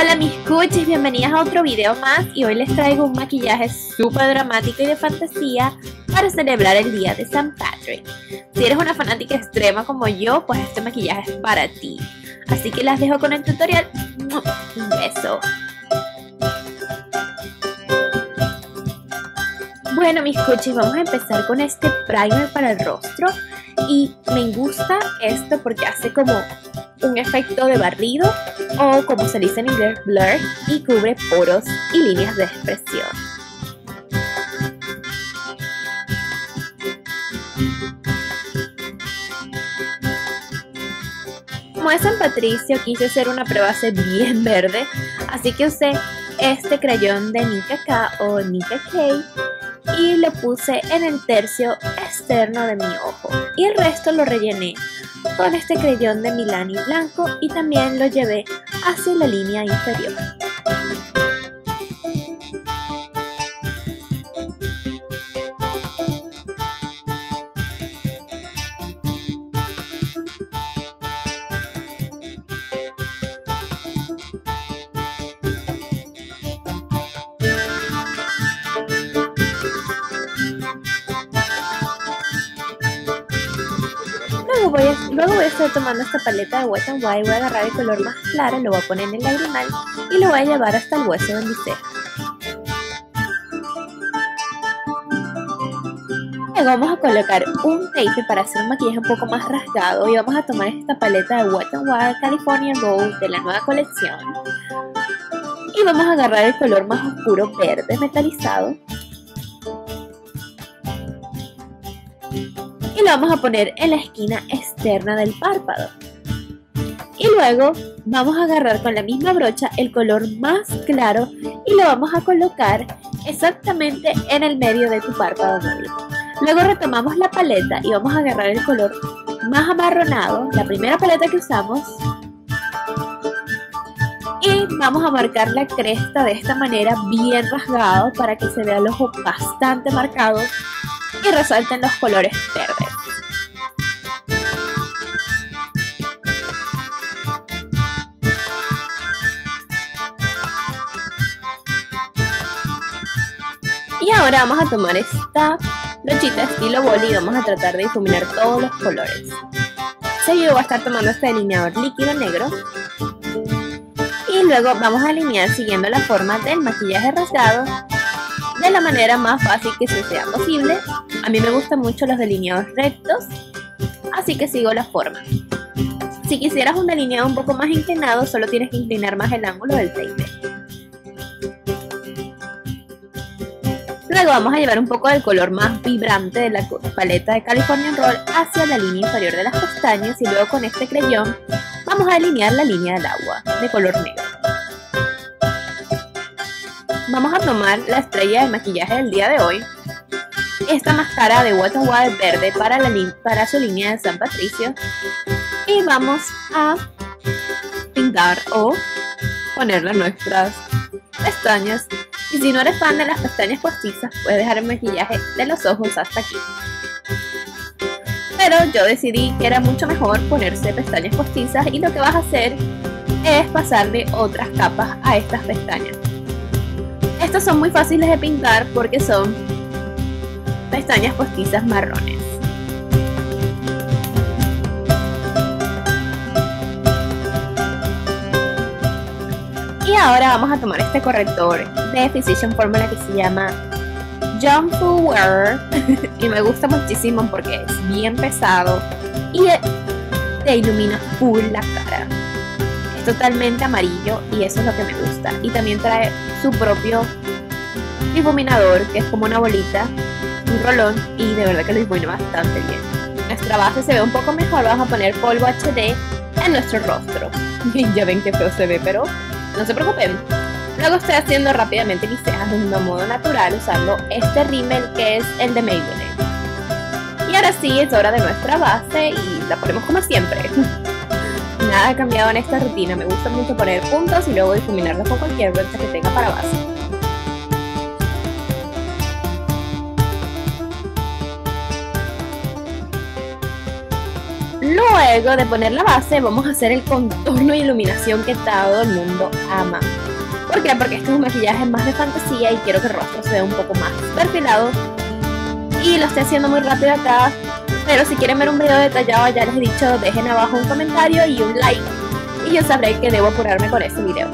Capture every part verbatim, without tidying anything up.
Hola mis cuchis, bienvenidas a otro video más y hoy les traigo un maquillaje súper dramático y de fantasía para celebrar el día de San Patrick. Si eres una fanática extrema como yo, pues este maquillaje es para ti. Así que las dejo con el tutorial. Un beso. Bueno mis cuchis, vamos a empezar con este primer para el rostro. Y me gusta esto porque hace como un efecto de barrido o como se dice en inglés blur y cubre poros y líneas de expresión. Como es San Patricio, quise hacer una prebase bien verde, así que usé este crayón de Nicka K o Nicka K y lo puse en el tercio externo de mi ojo y el resto lo rellené con este crayón de Milani blanco y también lo llevé hacia la línea inferior. Luego voy, a, luego voy a estar tomando esta paleta de Wet n Wild, voy a agarrar el color más claro, lo voy a poner en el lagrimal y lo voy a llevar hasta el hueso de mi ceja. Luego vamos a colocar un tape para hacer un maquillaje un poco más rasgado y vamos a tomar esta paleta de Wet n Wild California Gold de la nueva colección y vamos a agarrar el color más oscuro verde metalizado y lo vamos a poner en la esquina externa del párpado. Y luego vamos a agarrar con la misma brocha el color más claro y lo vamos a colocar exactamente en el medio de tu párpado móvil. Luego retomamos la paleta y vamos a agarrar el color más amarronado, la primera paleta que usamos, y vamos a marcar la cresta de esta manera bien rasgado para que se vea el ojo bastante marcado y resalten los colores verdes. Y ahora vamos a tomar esta brochita estilo boli y vamos a tratar de difuminar todos los colores. Seguido voy a estar tomando este delineador líquido negro y luego vamos a alinear siguiendo la forma del maquillaje rasgado de la manera más fácil que se sea posible. A mí me gustan mucho los delineados rectos, así que sigo la forma. Si quisieras un delineado un poco más inclinado, solo tienes que inclinar más el ángulo del tape. Luego vamos a llevar un poco del color más vibrante de la paleta de California Roll hacia la línea inferior de las pestañas y luego con este crayón vamos a delinear la línea del agua de color negro. Vamos a tomar la estrella de maquillaje del día de hoy, esta máscara de Wet n Wild verde para, la para su línea de San Patricio y vamos a pintar o ponerle a nuestras pestañas. Y si no eres fan de las pestañas postizas, puedes dejar el maquillaje de los ojos hasta aquí. Pero yo decidí que era mucho mejor ponerse pestañas postizas y lo que vas a hacer es pasarle otras capas a estas pestañas. Estas son muy fáciles de pintar porque son pestañas postizas marrones. Y ahora vamos a tomar este corrector de Physicians Formula que se llama Jump Wear y me gusta muchísimo porque es bien pesado y te ilumina full la cara. Es totalmente amarillo y eso es lo que me gusta. Y también trae su propio difuminador que es como una bolita, un rolón, y de verdad que lo difumina bastante bien. Nuestra base se ve un poco mejor, vamos a poner polvo H D en nuestro rostro. Ya ven que feo se ve, pero no se preocupen. Luego estoy haciendo rápidamente mis cejas de un modo natural usando este rímel que es el de Maybelline. Y ahora sí, es hora de nuestra base y la ponemos como siempre. Nada ha cambiado en esta rutina, me gusta mucho poner puntos y luego difuminarlos con cualquier brocha que tenga para base. Luego de poner la base, vamos a hacer el contorno y iluminación que todo el mundo ama. ¿Por qué? Porque este es un maquillaje más de fantasía y quiero que el rostro se vea un poco más perfilado. Y lo estoy haciendo muy rápido acá, pero si quieren ver un video detallado, ya les he dicho, dejen abajo un comentario y un like, y yo sabré que debo apurarme con este video.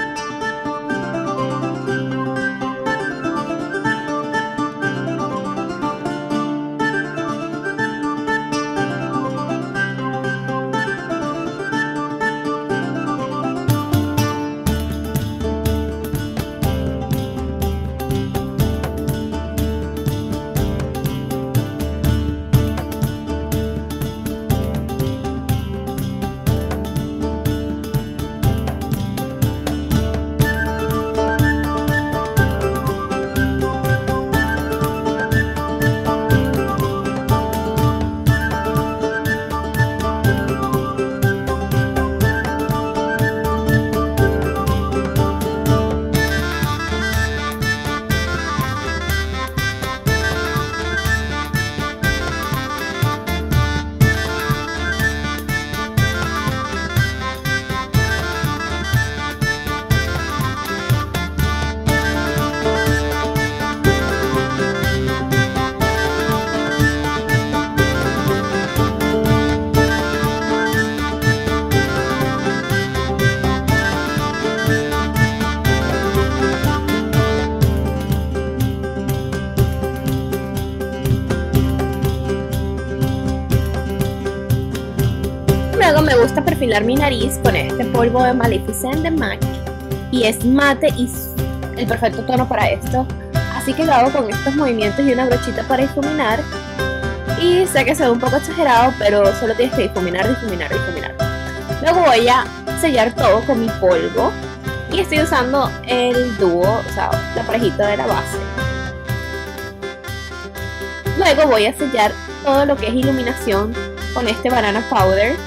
Luego me gusta perfilar mi nariz con este polvo de Maleficent de MAC, y es mate y el perfecto tono para esto, así que lo hago con estos movimientos y una brochita para difuminar. Y sé que se ve un poco exagerado, pero solo tienes que difuminar, difuminar, difuminar. Luego voy a sellar todo con mi polvo y estoy usando el dúo, o sea, la parejita de la base. Luego voy a sellar todo lo que es iluminación con este banana powder.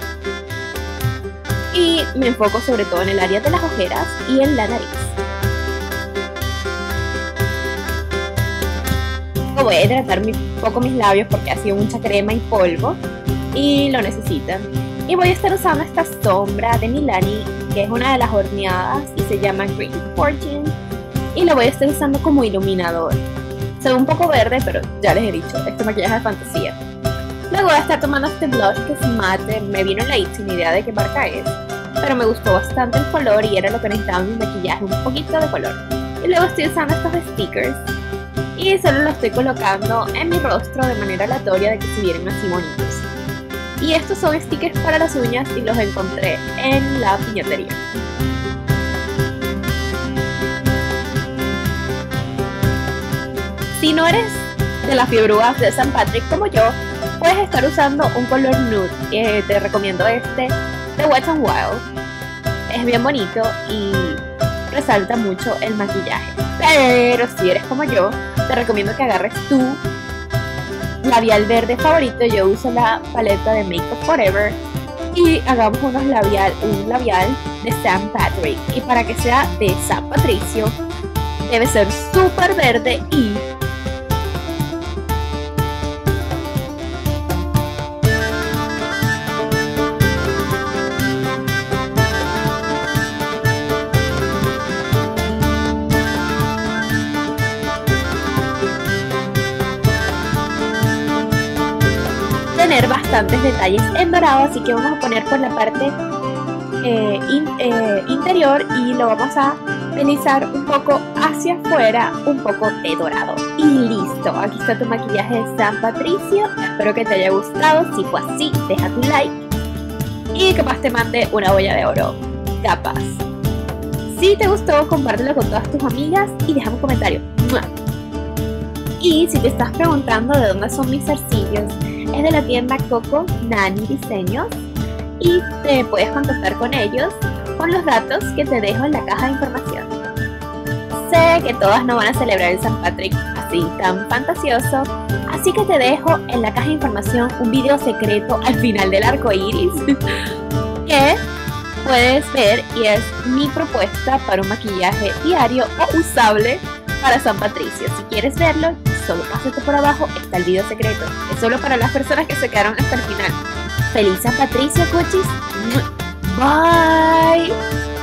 Y me enfoco sobre todo en el área de las ojeras y en la nariz. Voy a hidratar un poco mis labios porque ha sido mucha crema y polvo y lo necesitan. Y voy a estar usando esta sombra de Milani, que es una de las horneadas y se llama Green Fortune, y lo voy a estar usando como iluminador. Se ve un poco verde, pero ya les he dicho, este maquillaje de fantasía. Luego voy a estar tomando este blush que es mate. Me vino en la it sin idea de qué marca es, pero me gustó bastante el color y era lo que necesitaba en mi maquillaje, un poquito de color. Y luego estoy usando estos stickers y solo los estoy colocando en mi rostro de manera aleatoria, de que se vieran así bonitos. Y estos son stickers para las uñas y los encontré en la piñatería. Si no eres de las fiebrugas de Saint Patrick como yo, puedes estar usando un color nude. Eh, te recomiendo este de Wet n Wild. Es bien bonito y resalta mucho el maquillaje. Pero si eres como yo, te recomiendo que agarres tu labial verde favorito. Yo uso la paleta de Make Up Forever y hagamos unos labial, un labial de Saint Patrick. Y para que sea de San Patricio, debe ser súper verde y tener bastantes detalles en dorado, así que vamos a poner por la parte eh, in, eh, interior y lo vamos a deslizar un poco hacia afuera, un poco de dorado. Y listo, aquí está tu maquillaje de San Patricio. Espero que te haya gustado. Si fue así, deja tu like y capaz te mande una olla de oro. Capaz. Si te gustó, compártelo con todas tus amigas y déjame un comentario. ¡Mua! Y si te estás preguntando de dónde son mis zarcillos, es de la tienda Coco Nani Diseños y te puedes contactar con ellos con los datos que te dejo en la caja de información. Sé que todas no van a celebrar el San Patrick así tan fantasioso, así que te dejo en la caja de información un video secreto al final del arco iris que puedes ver, y es mi propuesta para un maquillaje diario o usable para San Patricio. Si quieres verlo, solo pásate por abajo, está el video secreto. Es solo para las personas que se quedaron hasta el final. Feliz San Patricia, cuchis. Bye.